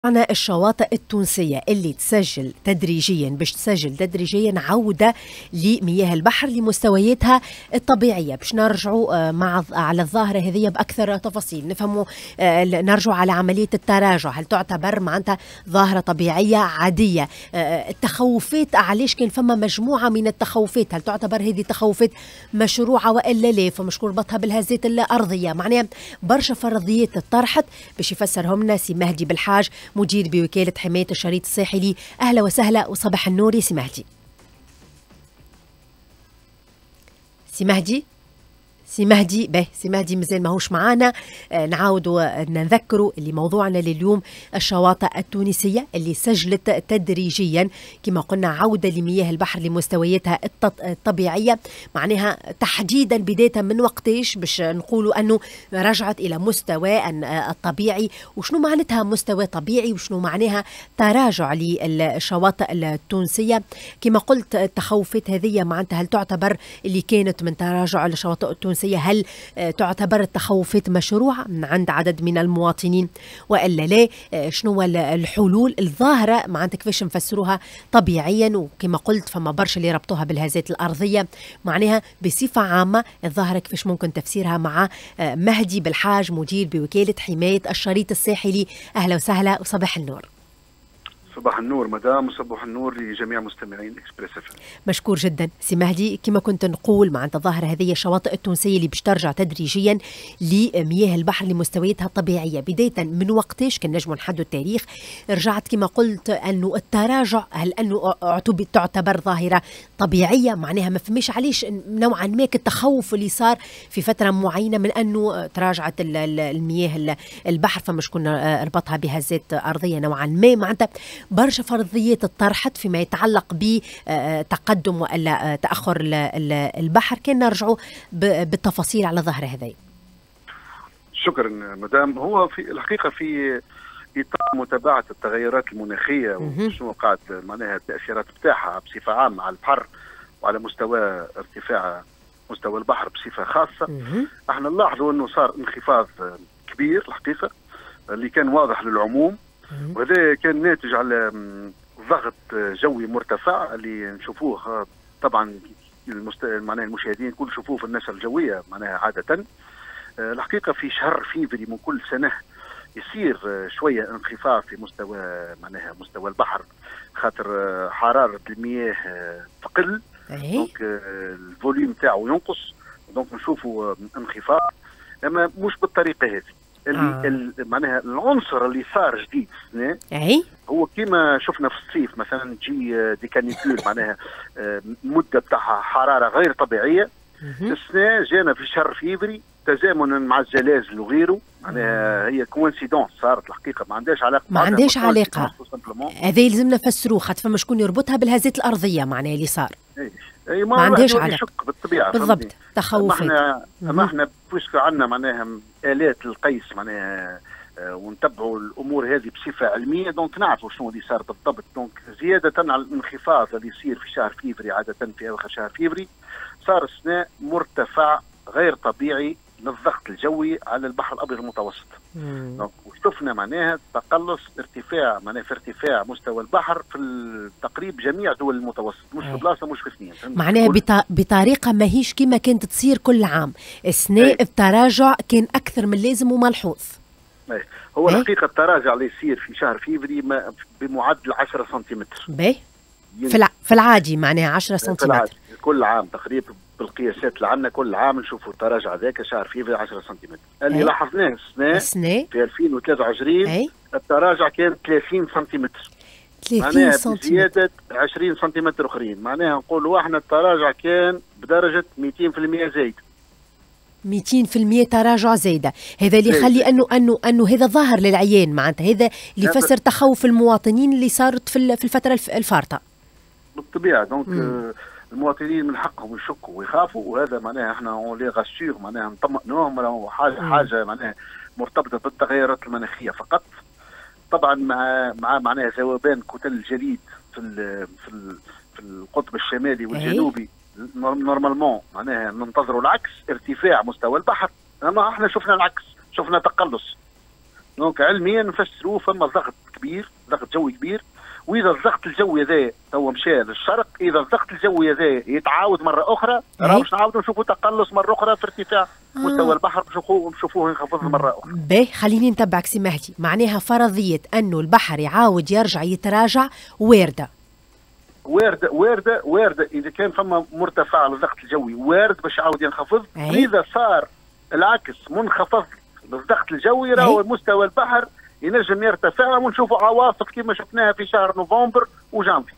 أنا الشواطئ التونسية اللي تسجل تدريجيا باش تسجل تدريجيا عودة لمياه البحر لمستوياتها الطبيعية. باش نرجعوا على الظاهرة هذه بأكثر تفاصيل، نفهموا نرجعوا على عملية التراجع، هل تعتبر معناتها ظاهرة طبيعية عادية؟ التخوفات علاش كان فما مجموعة من التخوفات، هل تعتبر هذه تخوفات مشروعة وإلا لا؟ فمش ربطها بالهزات الأرضية، معناها برشا فرضيات طرحت باش يفسرهم لنا سي مهدي بالحاج، مدير بوكالة حماية الشريط الساحلي. أهلا وسهلا وصباح النور يا سي مهدي. سي مهدي مازال ماهوش معانا. نعاودوا نذكروا اللي موضوعنا لليوم الشواطئ التونسية اللي سجلت تدريجيا كما قلنا عودة لمياه البحر لمستوياتها الطبيعية، معناها تحديدا بداية من وقتاش باش نقولوا أنه رجعت إلى مستوى الطبيعي، وشنو معناتها مستوى طبيعي وشنو معناها تراجع للشواطئ التونسية. كما قلت التخوفات هذه معناتها هل تعتبر اللي كانت من تراجع الشواطئ التونسية هل تعتبر التخوفات مشروعة من عند عدد من المواطنين وإلا لا؟ شنو الحلول الظاهرة معناتها كيفاش نفسروها طبيعيا؟ وكما قلت فما برشا اللي ربطوها بالهزات الأرضية، معناها بصفة عامة الظاهرة كيفاش ممكن تفسيرها مع مهدي بالحاج مدير بوكالة حماية الشريط الساحلي. أهلا وسهلا وصباح النور. صباح النور مدام وصباح النور لجميع مستمعين اكسبريس FM. مشكور جدا سي مهدي. كما كنت نقول مع الظاهرة هذه الشواطئ التونسية اللي باش ترجع تدريجيا لمياه البحر لمستوياتها الطبيعية، بداية من وقتاش كان نجم نحدوا التاريخ رجعت كما قلت أنه التراجع، هل أنه تعتبر ظاهرة طبيعية؟ معناها ما فماش علاش نوعا ما التخوف اللي صار في فترة معينة من أنه تراجعت المياه البحر، فمش كنا ربطها بهزات أرضية نوعا ما. معناتها برشا فرضيات طرحت فيما يتعلق بتقدم ولا تأخر البحر، كان نرجعوا بالتفاصيل على ظهر هذا. شكرا مدام. هو في الحقيقة في إطار متابعة التغيرات المناخية وشنو قاعد معناها التأثيرات بتاعها بصفة عامة على البحر وعلى مستوى ارتفاع مستوى البحر بصفة خاصة، احنا نلاحظوا انه صار انخفاض كبير الحقيقة اللي كان واضح للعموم، وهذا كان ناتج على ضغط جوي مرتفع اللي نشوفوه طبعا معناها المشاهدين الكل يشوفوه في النشرة الجوية معناها عادة. الحقيقة في شهر فيفري من كل سنة يصير شوية انخفاض في مستوى معناها مستوى البحر، خاطر حرارة المياه تقل، دونك الفوليوم تاعو ينقص، دونك نشوفوا انخفاض، اما مش بالطريقة هذه. اللي معناها العنصر اللي صار جديد السنه هو كما شفنا في الصيف مثلا تجي دي كانيكول معناها مده بتاعها حراره غير طبيعيه. السنه جانا في شهر فيفري تزامنا مع الزلازل وغيره، معناها هي كوانسيدونس صارت الحقيقه، ما عندهاش علاقه هذا يلزمنا نفسروه، خاطر فما شكون يربطها بالهزات الارضيه معناها اللي صار. ما عندهاش علاقه يشك بالطبيعه بالضبط. تخوفات اما احنا بويسكو عندنا معناها الات القيس معناها ونتبعوا الامور هذه بصفه علميه، دونك نعرفوا شنو اللي صار بالضبط. دونك زياده على الانخفاض اللي يصير في شهر فيفري عاده في اواخر شهر فيفري، صار السنه مرتفع غير طبيعي للضغط الجوي على البحر الابيض المتوسط. وشفنا معناها تقلص ارتفاع معناها في ارتفاع مستوى البحر في تقريب جميع دول المتوسط، مش في بلاصه مش في اثنين، معناها بطريقه ماهيش كما كانت تصير كل عام. السنه التراجع كان اكثر من اللازم وملحوظ. هو الحقيقه التراجع اللي يصير في شهر فيفري بمعدل 10 سنتيمتر في العادي، معناها 10 سنتيمتر كل عام تقريبا. بالقياسات اللي عندنا كل عام نشوفوا التراجع ذاك شهر فيفري 10 سنتيمتر. اللي لاحظناه السنه في 2023 التراجع كان 30 سنتيمتر، معناها بزياده 20 سنتيمتر اخرين، معناها نقولوا احنا التراجع كان بدرجه 200% زايد. 200% تراجع زايده، هذا اللي يخلي انه هذا ظاهر للعيان، معناتها هذا اللي يفسر تخوف المواطنين اللي صارت في الفتره الفارطه. بالطبيعه دونك المواطنين من حقهم يشكوا ويخافوا، وهذا معناها احنا اون لي غاسيور معناها نطمئنوهم، راهو حاجه معناها مرتبطه بالتغيرات المناخيه فقط. طبعا مع معناها ذوبان كتل الجليد في القطب الشمالي والجنوبي نورمالمون معناها ننتظروا العكس، ارتفاع مستوى البحر، اما احنا شفنا العكس، شفنا تقلص. دونك علميا نفسروه فما ضغط كبير، ضغط جوي كبير، واذا الضغط الجوي هذا هو مشى للشرق، اذا الضغط الجوي هذا يتعاود مره اخرى راه باش نعاودوا نشوفوا تقلص مره اخرى في ارتفاع مستوى البحر، نشوفوه ينخفض مره اخرى. باهي خليني نتبعك سي مهدي، معناها فرضيه انه البحر يعاود يرجع يتراجع وارده. وارده اذا كان فما مرتفع للضغط الجوي وارد باش يعاود ينخفض، واذا صار العكس منخفض للضغط الجوي راهو مستوى البحر ينجم يرتفع ونشوفوا عواصف كما شفناها في شهر نوفمبر وجانفي.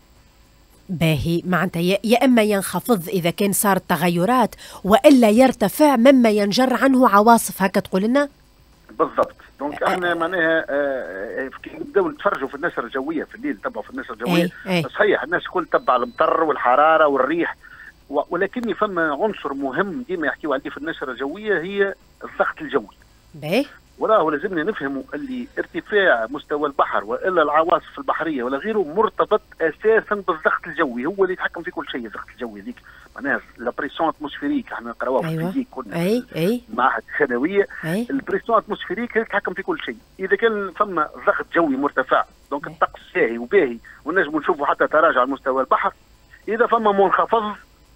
باهي معناتها يا اما ينخفض اذا كان صارت تغيرات، والا يرتفع مما ينجر عنه عواصف، هكا تقول لنا؟ بالضبط. دونك احنا معناها نبداو نتفرجوا في النشره الجويه في الليل، نتبعوا في النشره الجويه. صحيح الناس الكل تتبع المطر والحراره والريح، ولكن فما عنصر مهم ديما يحكيوا عليه في النشره الجويه هي الضغط الجوي. باهي وراه لازمنا نفهموا اللي ارتفاع مستوى البحر والا العواصف البحريه ولا غيره مرتبط اساسا بالضغط الجوي، هو اللي يتحكم في كل شيء. الضغط الجوي هذيك معناها البريسيون اتموسفيريك، احنا نقراوها في الفيزيك كنا معهد الثانويه. البريسيون اتموسفيريك يتحكم في كل شيء. اذا كان فما ضغط جوي مرتفع دونك الطقس شاهي وباهي ونجموا نشوفوا حتى تراجع مستوى البحر. اذا فما منخفض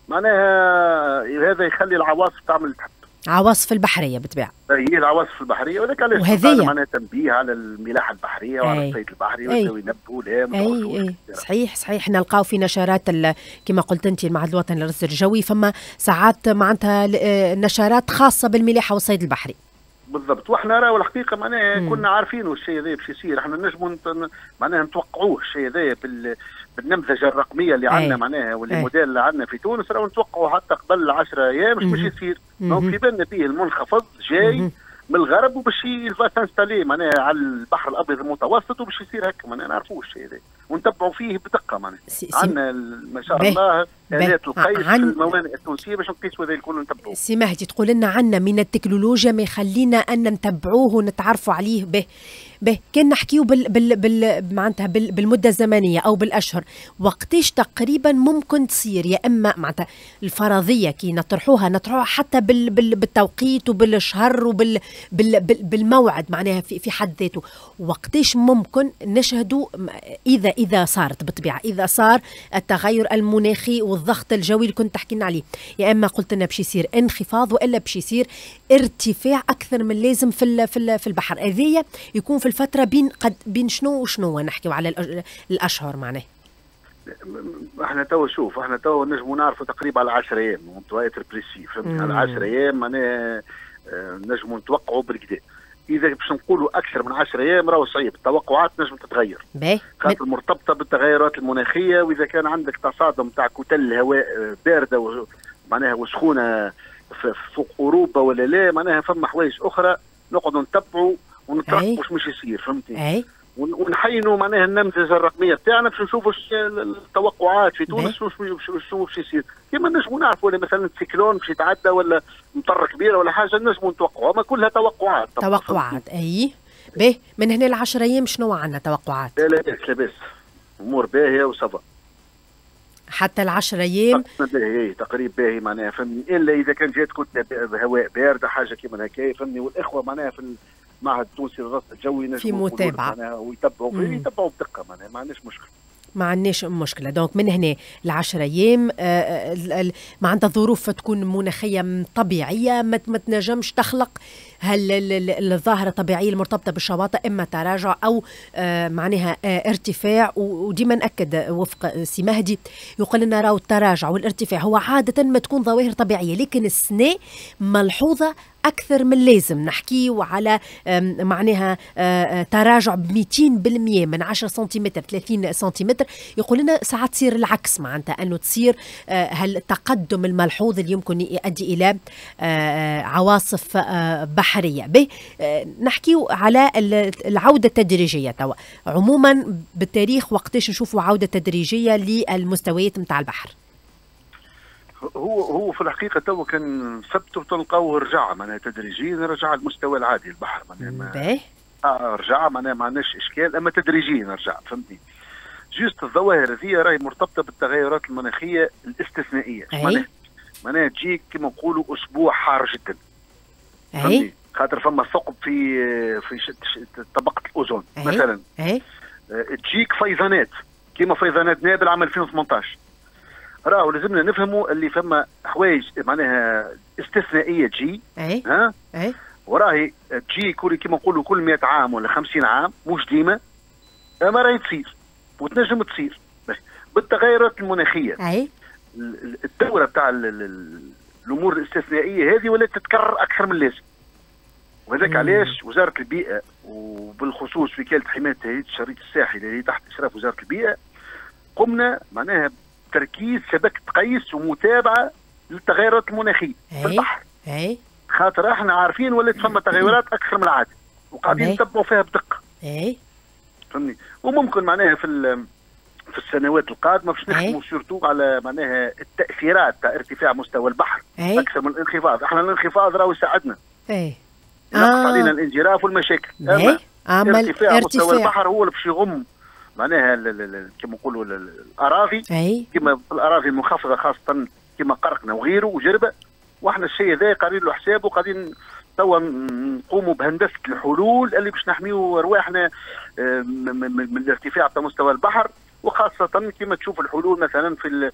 معناها هذا يخلي العواصف تعمل تحت، عواصف البحريه بالطبيعه. هي العواصف البحريه، وهذاك علاش معناها تنبيه على الملاحه البحريه وعلى الصيد البحري ويبداو ينبهوا لها. صحيح نلقاو في نشرات كما قلت انت المعهد الوطني للرصد الجوي، فما ساعات معناتها نشرات خاصه بالملاحه والصيد البحري. بالضبط. واحنا راهو الحقيقه معناها كنا عارفين الشيء هذا باش يصير، احنا نجموا معناها نتوقعوه الشيء هذا بالنمذجه الرقميه اللي عندنا معناها واللي موديل اللي عندنا في تونس، راهو نتوقعوا حتى قبل 10 ايام باش يصير. دونك في بالنا فيه المنخفض جاي من الغرب وباش ينستالي معناها على البحر الابيض المتوسط وباش يصير هكا، معناها نعرفوه الشيء هذا ونتبعوا فيه بدقه. معناها عندنا ما شاء الله آلات القيس في الموانئ التونسيه باش نقيسوا هذا الكل ونتبعوه. سي مهدي تقول لنا عندنا من التكنولوجيا ما يخلينا ان نتبعوه ونتعرفوا عليه به كان نحكيو معناتها بالمده الزمنيه او بالاشهر، وقتاش تقريبا ممكن تصير؟ يا اما معناتها الفرضيه كي نطرحوها حتى بالتوقيت وبالشهر وبالموعد معناها في حد ذاته، وقتاش ممكن نشهدوا اذا صارت بالطبيعه، اذا صار التغير المناخي والضغط الجوي اللي كنت تحكي لنا عليه، يا اما قلت لنا باش يصير انخفاض والا باش يصير ارتفاع اكثر من اللازم في البحر. هذايا يكون في الفتره بين شنو وشنو؟ نحكيو على الاشهر معناه. احنا توا نجموا نعرفوا تقريبا على 10 ايام متواتر بريسي، فهمت؟ على 10 ايام معناها نجموا نتوقعوا بالكدا. اذا باش نقولوا اكثر من 10 ايام راهو صعيب، التوقعات نجم تتغير خاطر مرتبطه بالتغيرات المناخيه، واذا كان عندك تصادم تاع كتل هواء بارده معناها وسخونه فوق اوروبا ولا لا، معناها فما حوايج اخرى نقعدوا نتبعوا ونترقبوا واش يصير، فهمتي؟ ونحينوا معناها النمذجه الرقميه بتاعنا باش نشوفوا التوقعات في تونس شنو باش يصير. كيما نجموا نعرفوا ولا مثلا سيكلون باش يتعدى ولا مطر كبيره ولا حاجه نجموا نتوقعوا، اما كلها توقعات. باهي من هنا ل 10 ايام شنو عندنا توقعات؟ لا باس امور باهيه وصفا حتى ال10 ايام باهي تقريبا باهي معناها، فهمني؟ الا اذا كان جات كتله هواء بارده حاجه كيما هكايا، فهمني؟ والاخوه معناها في المعهد التونسي للرصد الجوي في متابعه ويتبعوا بدقه، معناها ما عندناش مشكله. ما عندناش مشكله. دونك من هنا ل10 ايام معناتها الظروف تكون مناخيه طبيعيه، ما تنجمش تخلق الظاهره الطبيعيه المرتبطه بالشواطئ، اما تراجع او معناها ارتفاع. وديما ناكد وفق سي مهدي يقول لنا راهو التراجع والارتفاع هو عاده ما تكون ظواهر طبيعيه، لكن السنه ملحوظه أكثر من لازم. نحكيه على معناها تراجع ب 200% من 10 سنتيمتر 30 سنتيمتر. يقول لنا ساعات تصير العكس، معناتها أنه تصير هالتقدم الملحوظ اللي يمكن يؤدي إلى عواصف بحرية. نحكيه على العودة التدريجية توا عموما بالتاريخ، وقتاش نشوفوا عودة تدريجية للمستويات متاع البحر؟ هو في الحقيقه تو كان سبت وتلقاوه رجع معناها تدريجيا، رجع المستوى العادي البحر معناها رجع معناها ما عندناش اشكال، اما تدريجيا رجع، فهمتني؟ جوست الظواهر هذه راهي مرتبطه بالتغيرات المناخيه الاستثنائيه. معناها تجيك كما نقولوا اسبوع حار جدا، فهمتني؟ خاطر فما ثقب في طبقه الاوزون مثلا. تجيك فيضانات كيما فيضانات نابل عام 2018. راهو لازمنا نفهموا اللي فما حوايج معناها استثنائيه تجي وراهي تجي كيما نقولوا كل 100 عام ولا 50 عام، مش ديما، ما راهي تصير وتنجم تصير بالتغيرات المناخيه. الدوره بتاع الامور الاستثنائيه هذه ولات تتكرر اكثر من اللازم، وهذاك علاش وزاره البيئه وبالخصوص وكاله حمايه تهيئه الشريط الساحلي اللي هي تحت اشراف وزاره البيئه قمنا معناها تركيز شبكه قيس ومتابعه للتغيرات المناخيه في البحر. خاطر احنا عارفين ولات فما تغيرات اكثر من العاده وقاعدين نتبعوا فيها بدقه. فهمني؟ وممكن معناها في السنوات القادمه باش نخدموا سورتو على معناها التاثيرات تاع ارتفاع مستوى البحر اكثر من الانخفاض. احنا الانخفاض راهو يساعدنا نقص علينا الانجراف والمشاكل. ارتفاع مستوى البحر هو اللي باش يغم معناها كما نقولوا الاراضي، كما الاراضي المنخفضه خاصه كما قرقنا وغيره وجربه. واحنا الشيء هذا قارين له حساب وقاعدين توا نقوموا بهندسه الحلول اللي باش نحميوا ارواحنا من الارتفاع تاع مستوى البحر، وخاصه كما تشوف الحلول مثلا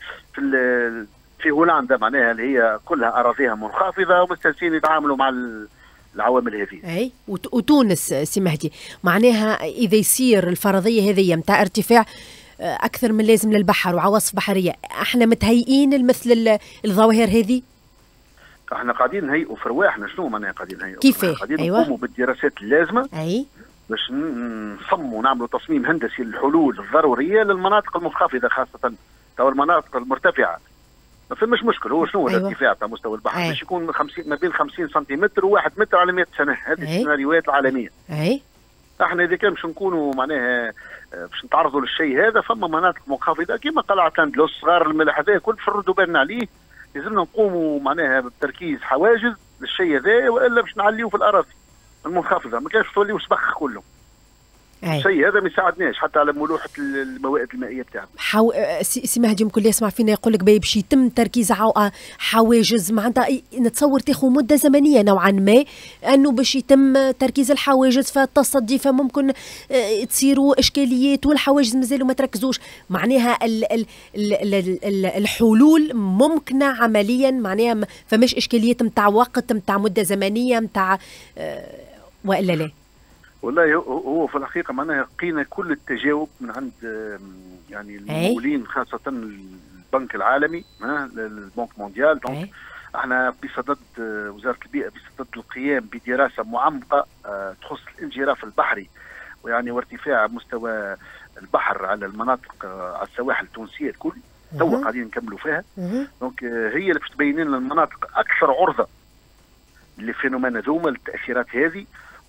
في هولندا معناها اللي هي كلها اراضيها منخفضه ومستانسين يتعاملوا مع العوامل هذه. وتونس سي مهدي معناها اذا يصير الفرضيه هذه نتاع ارتفاع اكثر من لازم للبحر وعواصف بحريه، احنا متهيئين لمثل الظواهر هذه؟ احنا قاعدين نهيئوا في رواحنا. شنو معناها قاعدين نهيئوا؟ كيفاه؟ قاعدين نقوموا بالدراسات اللازمه باش نصمموا ونعملوا تصميم هندسي للحلول الضروريه للمناطق المنخفضه، خاصه تو المناطق المرتفعه ما فماش مشكل. هو شنو الارتفاع تاع مستوى البحر؟ باش يكون 50 ما بين 50 سنتيمتر و1 متر على 100 سنه. هذه السيناريوهات العالميه. احنا اذا كان باش نكونوا معناها باش نتعرضوا للشيء هذا، فما مناطق منخفضه كما قلعه اندلس صغار الملح هذا كل باش نردوا بالنا عليه. لازمنا نقوموا معناها بتركيز حواجز للشيء هذا، والا باش نعليوه في الاراضي المنخفضه، ما كانش توليو سبخ كله. الشيء هذا ما يساعدناش حتى على ملوحه المواد المائيه بتاعنا. سي مهدي ممكن اللي يسمع فينا يقول لك باش يتم تركيز حواجز، معناتها نتصور تاخذ مده زمنيه نوعا ما انه باش يتم تركيز الحواجز فالتصدي، فممكن تصيروا اشكاليات والحواجز مازالوا ما تركزوش. معناها الحلول ممكنه عمليا، معناها فماش اشكاليات نتاع وقت نتاع مده زمنيه نتاع والا لا؟ والله هو في الحقيقه معناها لقينا كل التجاوب من عند يعني المسؤولين خاصه البنك العالمي البنك مونديال. دونك احنا بصدد وزاره البيئه بصدد القيام بدراسه معمقه تخص الانجراف البحري ويعني وارتفاع مستوى البحر على المناطق على السواحل التونسيه الكل. توا قاعدين نكملوا فيها. دونك هي اللي باش تبين لنا المناطق اكثر عرضه للفينومين هذوما للتاثيرات هذه،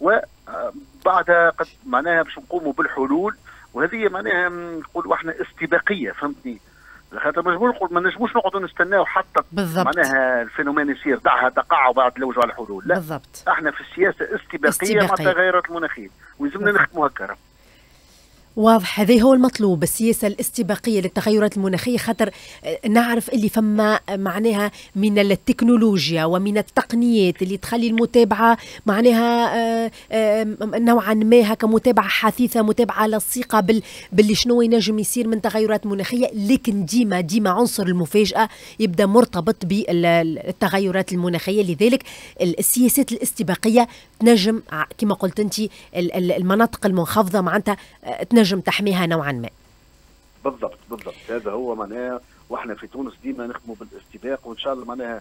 وبعدها قد معناها باش نقوموا بالحلول. وهذه معناها نقولوا احنا استباقيه، فهمتني؟ خاطر ما نجموش نقعدوا نستناو حتى معناها الفينومين يصير دعها تقع وبعد نلوجوا على الحلول. لا بالضبط. احنا في السياسه استباقيه مع التغيرات المناخيه ولازمنا نخدموا هكا. واضح، هذا هو المطلوب، السياسة الاستباقية للتغيرات المناخية، خاطر نعرف اللي فما معناها من التكنولوجيا ومن التقنيات اللي تخلي المتابعة معناها نوعا ما هكا متابعة حثيثة، متابعة للثقة باللي شنو ينجم يصير من تغيرات مناخية. لكن ديما عنصر المفاجأة يبدأ مرتبط بالتغيرات المناخية. لذلك السياسات الاستباقية تنجم كما قلت انت المناطق المنخفضة معناتها نجم تحميها نوعا ما. بالضبط هذا هو معناها. واحنا في تونس ديما نخدموا بالاستباق، وان شاء الله معناها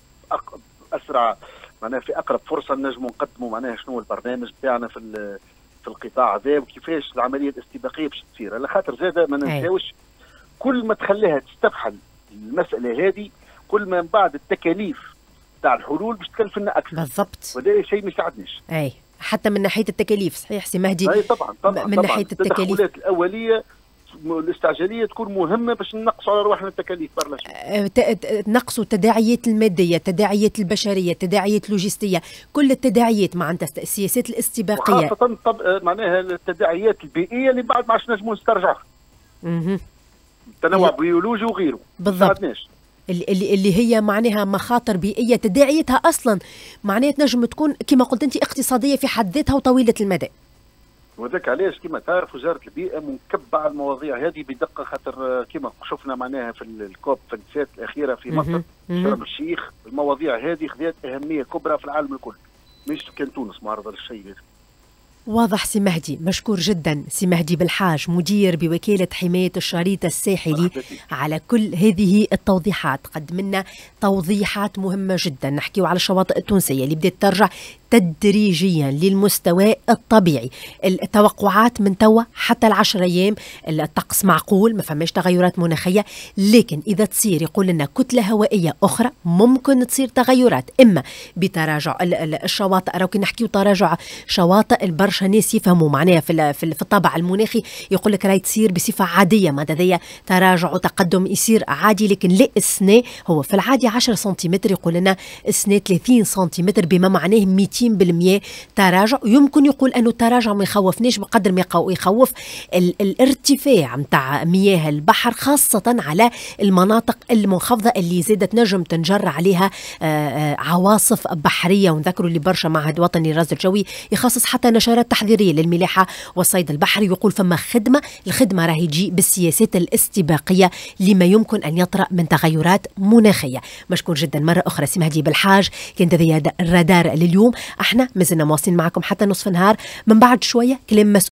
اسرع معناها في اقرب فرصه نجموا نقدموا معناها شنو البرنامج بتاعنا في القطاع هذا وكيفاش العمليه الاستباقيه باش تصير. على خاطر زاده ما ننساوش كل ما تخليها تستفحل المساله هذه كل ما من بعد التكاليف تاع الحلول باش تكلف لنا اكثر. بالضبط. وهذا شيء ما يساعدناش. حتى من ناحيه التكاليف. صحيح سي مهدي. اي طبعا من ناحيه التكاليف التدخلات الاوليه الاستعجاليه تكون مهمه باش نقصوا على روحنا التكاليف برا نقصوا التداعيات الماديه، التداعيات البشريه، التداعيات اللوجستيه، كل التداعيات مع السياسات الاستباقيه، وخاصه معناها التداعيات البيئيه اللي بعد ما عادش نجموا نسترجعوها. التنوع بيولوجي وغيره. بالضبط. اللي هي معناها مخاطر بيئية تداعيتها أصلا معناها تنجم تكون كما قلت أنت اقتصادية في حد ذاتها وطويلة المدى. وذاك علاش كما تعرف وزاره البيئه منكبه على المواضيع هذه بدقه، خاطر كما شفنا معناها في الكوب 27 الاخيره في مصر شرم الشيخ، المواضيع هذه خذت اهميه كبرى في العالم الكل، مش كان تونس معرضه للشيء هذا. واضح سي مهدي، مشكور جدا سي مهدي بالحاج مدير بوكالة حماية الشريط الساحلي على كل هذه التوضيحات. قدم لنا توضيحات مهمة جدا. نحكيو على الشواطئ التونسية اللي بدأت ترجع تدريجيا للمستوى الطبيعي. التوقعات من توا حتى ال10 أيام الطقس معقول، ما فماش تغيرات مناخية، لكن إذا تصير يقول لنا كتلة هوائية أخرى ممكن تصير تغيرات، إما بتراجع الشواطئ. راكي نحكيو تراجع شواطئ البرشا ناس يفهموا معناها في الطابع المناخي يقول لك راهي تصير بصفة عادية، ماذا ذي تراجع وتقدم يصير عادي، لكن لا السنة هو في العادي 10 سنتيمتر، يقول لنا السنة 30 سنتيمتر بما معناه 200% تراجع. يمكن يقول أنه التراجع ما يخوفناش بقدر ما يخوف الارتفاع متاع مياه البحر، خاصة على المناطق المنخفضة اللي زادت نجم تنجر عليها عواصف بحرية. ونذكروا اللي برشا معهد وطني للرصد الجوي يخصص حتى نشرات تحذيرية للملاحة والصيد البحري، يقول فما الخدمة راهي تجي بالسياسات الاستباقية لما يمكن أن يطرأ من تغيرات مناخية. مشكور جدا مرة أخرى سي مهدي بالحاج، كانت هذه الرادار لليوم. احنا مازلنا مواصلين معكم حتى نصف النهار، من بعد شوية كلام مسؤول